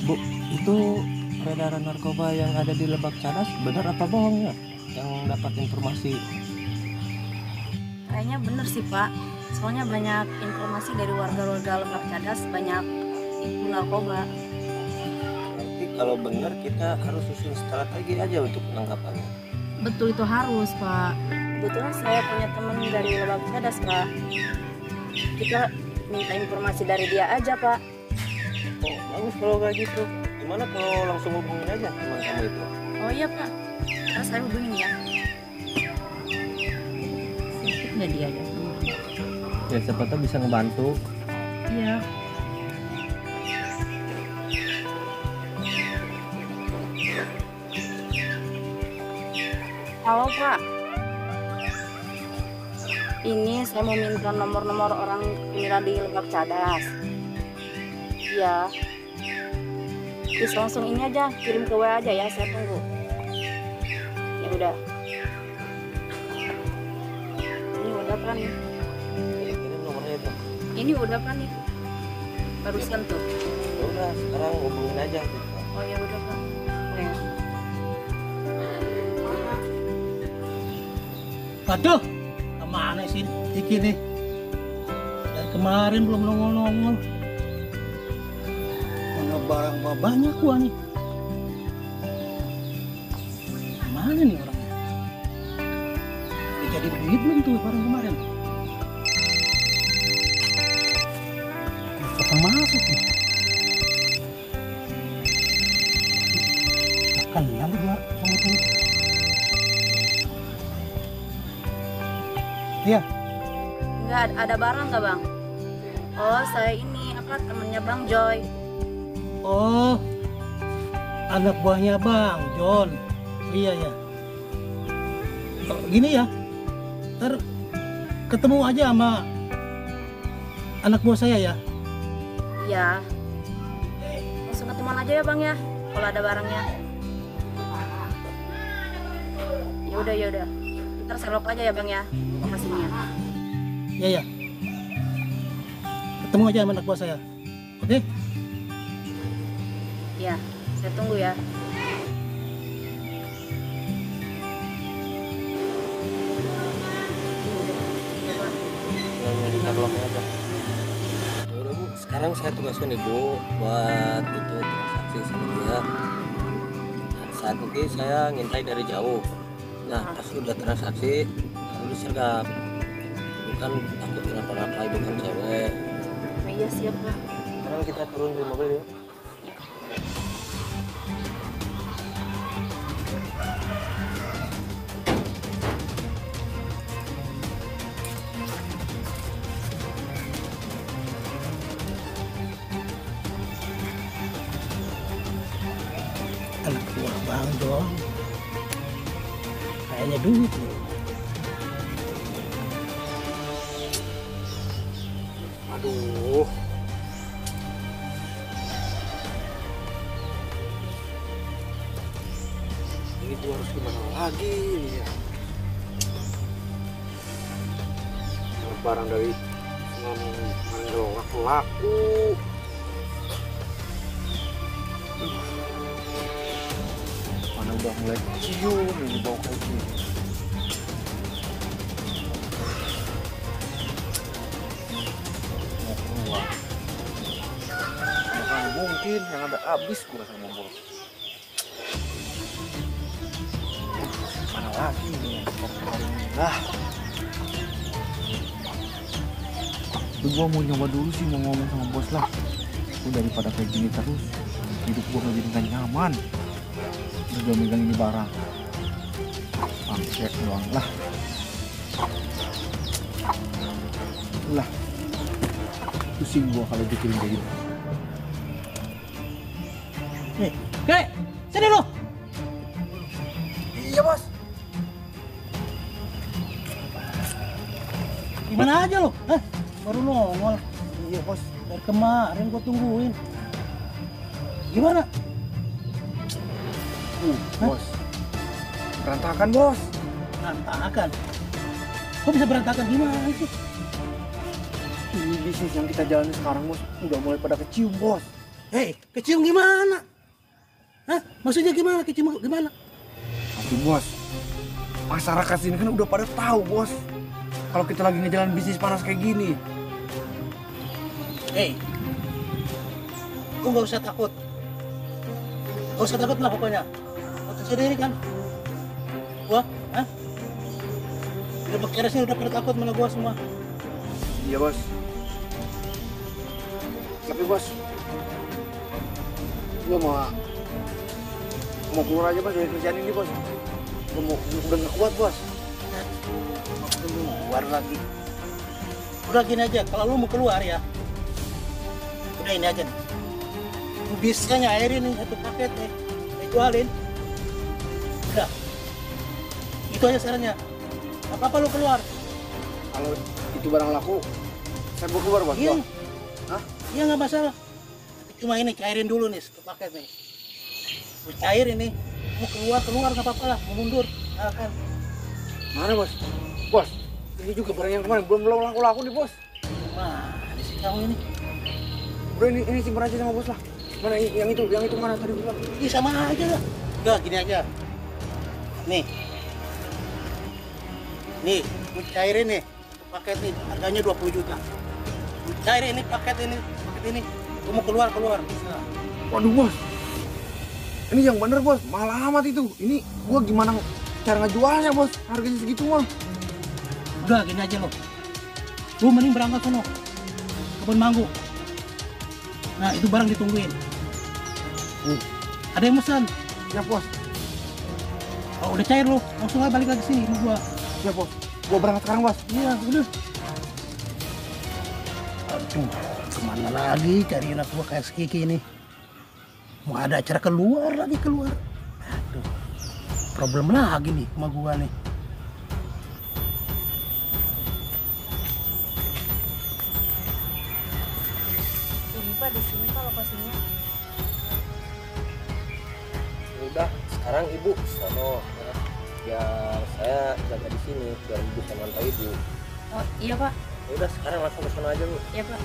Bu, itu peredaran narkoba yang ada di Lebak Cadas benar apa bohong ya? Yang dapat informasi. Kayaknya bener sih Pak, soalnya banyak informasi dari warga-warga Lebak Cadas banyak itu narkoba. Nanti kalau benar kita harus susun strategi aja untuk penangkapannya. Betul itu harus Pak. Kebetulan saya punya teman dari Lebak Cadas Pak. Kita minta informasi dari dia aja Pak. Oh, bagus kalau kayak gitu. Gimana kalau langsung hubungin aja teman kamu itu? Oh iya Pak, terus saya hubungin ya. Sedikit nggak dia ya? Ya siapa tahu bisa ngebantu. Iya. Halo Pak, ini saya mau minta nomor-nomor orang kriminal di Lebak Cadas. Iya. Terus langsung ini aja, kirim ke WA aja ya, saya tunggu. Ya udah. Ini udah kan? Kirim nomornya itu. Ini udah kan nih? Barusan tuh. Ya udah, sekarang hubungin aja gitu. Oh ya udah Pak. Boleh. Aduh, kemana sih Iki nih? Dari kemarin belum nongol-nongol. Mana barang banyak gua nih. Mana nih orangnya? Udah jadi beli belum tuh barang kemarin? Kapan masuk nih? Akan lalu gua sama tuh. Iya. Enggak ada barang nggak Bang? Oh saya ini apa temennya Bang Joy. Oh, anak buahnya Bang John. Iya ya. Oh, gini ya, ntar ketemu aja sama anak buah saya ya. Iya. Langsung ketemuan aja ya Bang ya, kalau ada barangnya. Ya udah. Ntar saya lock aja ya Bang ya, lokasinya. Iya ya. Ketemu aja sama anak buah saya. Oke? Iya, saya tunggu ya. Yang di locknya aja. Ya udah Bu, sekarang saya tugaskan nih Bu buat itu transaksi sama dia. Nah, saat ini saya ngintai dari jauh. Nah, pas udah transaksi lalu disergap. Bukan takut kenapa-napa, itu kan cewek. Oh, iya siap Bang. Sekarang kita turun di mobil ya. Anak buah Bang John. Kayaknya duit nih. Aduh. Ini gua harus gimana lagi nih ya? Barang dari Mandelok laku. Mana udah mulai cium ini bau kayak gini. Mau keluar. Bukan mungkin yang ada habis gua sama bos. Mana lagi nih yang nah. Itu gua mau nyoba dulu sih, mau ngomong sama bos lah. Itu daripada kayak gini terus, hidup gua nggak jadi nggak nyaman. Udah megang ini barang, pakai doang lah. Lah, pusing gua kalau pikirin kayak gitu. Nih, Kek, sini lo. Iya bos. Gimana aja lo? Baru nongol. Iya bos. Dari kemarin gua tungguin. Gimana? Bos. Berantakan bos. Berantakan. Kok bisa berantakan gimana sih? Ini bisnis yang kita jalani sekarang bos udah mulai pada kecium bos. Hei, kecium gimana? Hah? Maksudnya gimana kecium gimana? Tapi bos, masyarakat sini kan udah pada tahu bos. Kalau kita lagi ngejalanin bisnis panas kayak gini. Hei, lu nggak usah takut. Nggak usah takut lah pokoknya. Kau sendiri kan? Gua, hah? Udah pakai sini udah pada takut mana gua semua. Iya bos. Tapi bos, gue mau keluar aja bos dari kerjaan ini bos. Udah nggak kuat bos. Keluar lagi. Udah gini aja, kalau lu mau keluar ya, udah ini aja nih. Lu bisa nyairin nih satu paket nih, jualin. Udah. Itu aja sarannya. Apa-apa lu keluar. Kalau itu barang laku, saya mau keluar bos. Iya. Hah? Iya nggak masalah. Cuma ini cairin dulu nih satu paket nih. Lu cair ini, mau keluar nggak apa-apa lah, mau mundur. Kan. Mana bos? Bos, ini juga barang yang kemarin belum laku nih bos. Nah, di sini kamu ini. Udah ini simpan aja sama bos lah. Mana yang itu mana tadi bilang? Iya sama aja lah. Udah gini aja. Nih. Nih, lu cairin nih. Paket ini harganya 20 juta. Lu cairin ini paket ini. Lu mau keluar. Bisa. Waduh bos, ini yang bener bos, mahal amat itu. Ini gua gimana cara ngejualnya bos, harganya segitu mah. Udah gini aja lo. Lu mending berangkat sono. Kebun manggu. Nah, itu barang ditungguin. Ada yang pesan. Ya bos, Kalau udah cair lo, langsung aja balik lagi sini sama gua. ya bos, gua berangkat sekarang bos. Iya, udah. Aduh, kemana lagi cari anak gua kayak si Kiki ini? Mau ada acara keluar. Aduh, problem lagi nih sama gua nih. Ini Pak, di sini Pak lokasinya. Udah, sekarang ibu sono ya. Biar saya jaga di sini biar ibu bisa mantau ibu. Oh iya Pak, Ya udah sekarang langsung ke sono aja bu. iya Pak.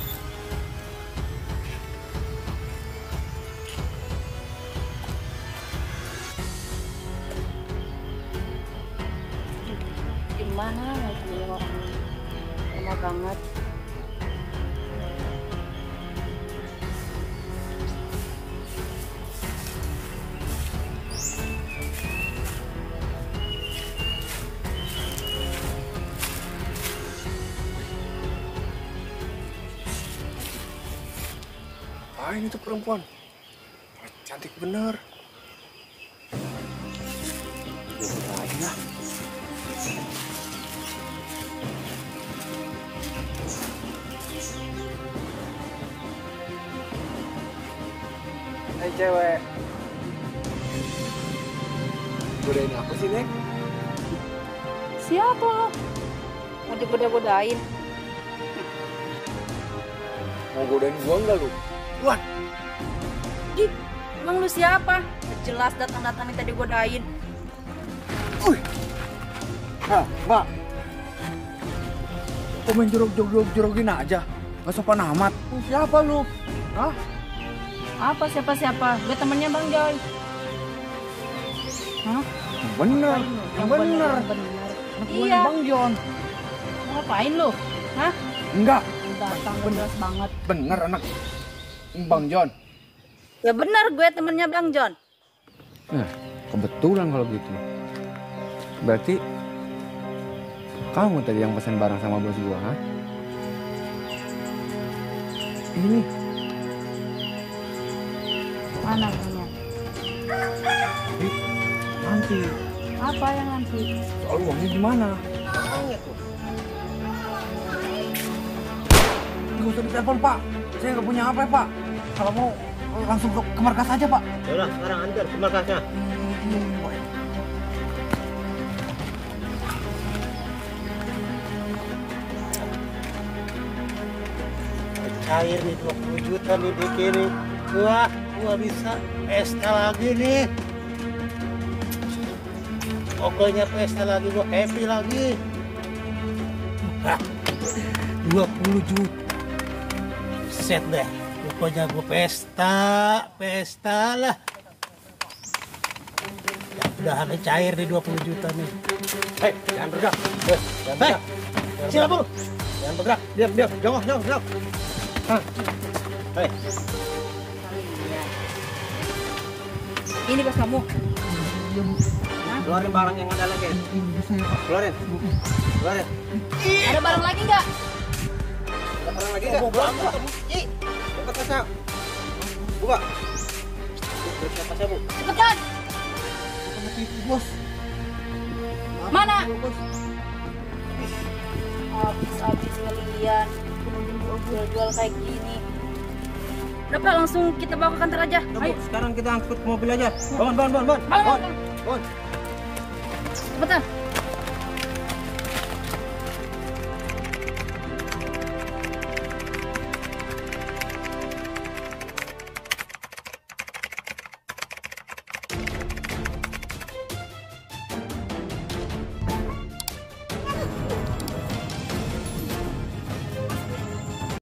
Gimana lagi orang lama banget. Ini tuh perempuan, cantik bener. Lagi lah. Hai cewek, godain apa sih Nek? Siapa lo? Mau digoda-godain? Mau godain gua nggak lu? Wah, Ih, emang lu siapa? Jelas datang-datang minta digodain. nah, Mbak. Kok main jorok-jorogin aja? Gak sopan amat. Lu siapa lu? Hah? Apa siapa? Gue temennya Bang Joy. Hah? Yang bener, yang bener. Anak gua Iya. Bang Jon. Ngapain lu? Hah? Enggak, Datang gak jelas banget. bener anak Bang Jon. Ya benar, gue temennya Bang Jon. Nah, kebetulan kalau gitu. Berarti kamu tadi yang pesan barang sama bos gua, ha? Ini Mana punya? nanti. Apa yang nanti? Soal uangnya gimana? Orangnya tuh. Nggak usah ditelepon, Pak. Saya nggak punya HP, Pak. Kalau mau langsung ke markas aja, Pak. Ya udah sekarang antar ke markasnya. Cair nih 20 juta nih di kiri. Wah, gua bisa pesta lagi nih. Pokoknya pesta lagi, gua happy lagi. Hah, 20 juta. Set deh. Pokoknya gue pesta lah. Ya udah ada cair di 20 juta nih. Hei, jangan bergerak. Bos, jangan Hei, bergerak. siapa lu? Jangan bergerak. Diam, diam. Jongkok, jongkok, jongkok. Hah. Hei, Ini bos kamu. Keluarin barang yang ada lagi. Keluarin. Keluarin. Ada barang lagi nggak? Ada barang lagi nggak? Buka kasnya. Buka. Buka kasnya, Bu. Cepetan. bos. Mana? Habis kalian jual kayak gini. Udah Pak, langsung kita bawa ke kantor aja. Udah, Bu, Ayo. sekarang kita angkut mobil aja. Bangun. Bangun. Bangun. Cepetan.